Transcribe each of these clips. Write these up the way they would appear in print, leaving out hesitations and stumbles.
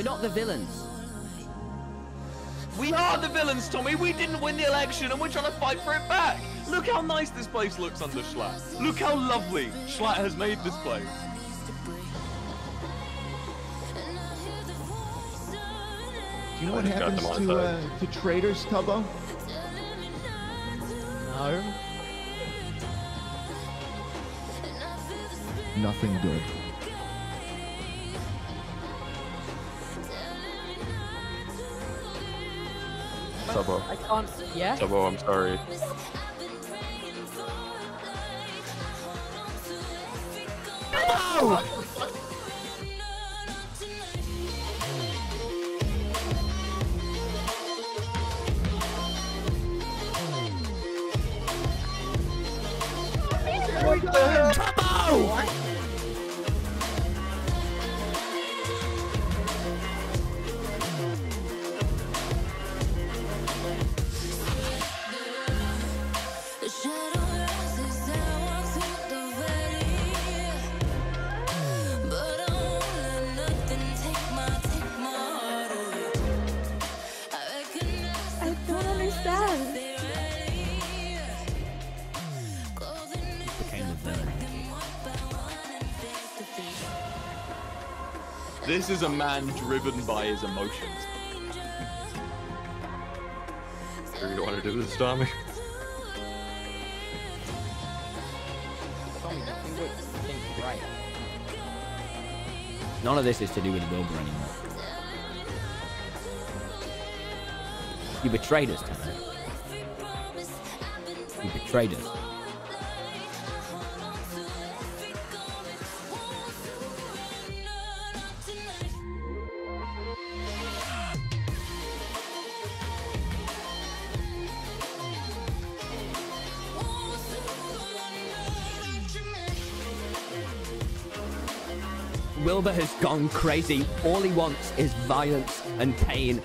We're not the villains. We are the villains, Tommy. We didn't win the election, and we're trying to fight for it back. Look how nice this place looks under Schlatt. Look how lovely Schlatt has made this place. Do you know what happens to traitors, Tubbo? No. Nothing good. Tubbo. I can't. Yeah. Tubbo, I'm sorry. Oh! What the hell? Tubbo! I don't understand. Became the villain. This is a man driven by his emotions. Sure you don't want to do this, Tommy? Tommy, do what you think right. None of this is to do with Wilbur anymore. You betrayed us, Tanner. You betrayed us. Wilbur has gone crazy. All he wants is violence and pain.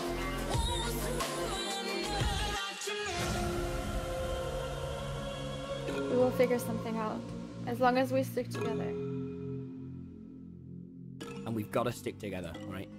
We will figure something out. As long as we stick together. And we've got to stick together, right?